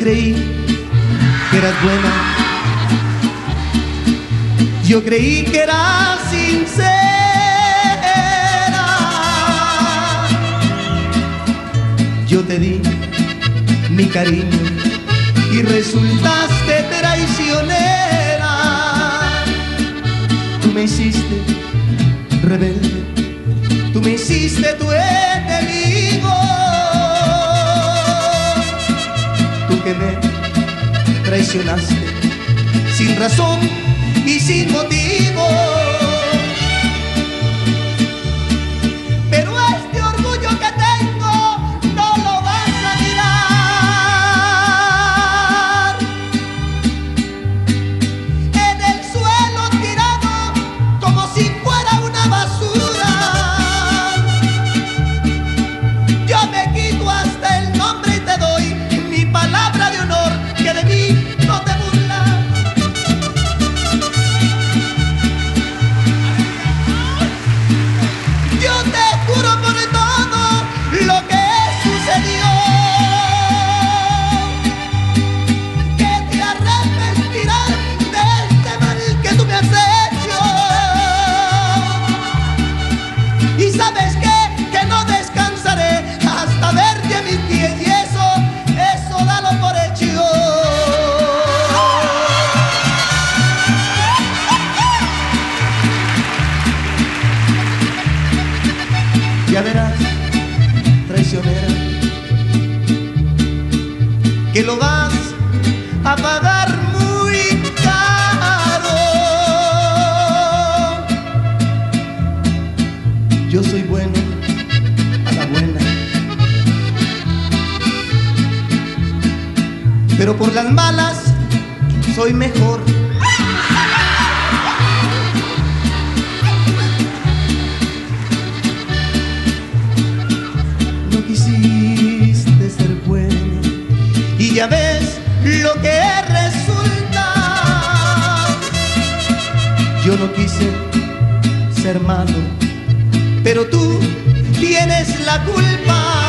creí que eras buena, yo creí que eras sincera. Yo te di mi cariño y resultaste traicionera. Tú me hiciste rebelde, tú me hiciste tu enemigo. Tú que me traicionaste sin razón y sin motivo. Pero este orgullo que tengo no lo vas a mirar. En el suelo tirado como si fuera una basura. Yo me quito hasta el nombre y te doy mi palabra de honor que de mí no te burlas. Yo te juro por todo lo que sucedió que te arrepentirás de este mal que tú me has hecho. Y sabes que no descansaré hasta verte a mis pies, y eso dalo por hecho. Ya verás, traicionera, que lo vas a pagar muy caro. Yo soy bueno a la buena, pero por las malas soy mejor. No quisiste ser buena y ya ves lo que resulta. Yo no quise ser malo, pero tú tienes la culpa.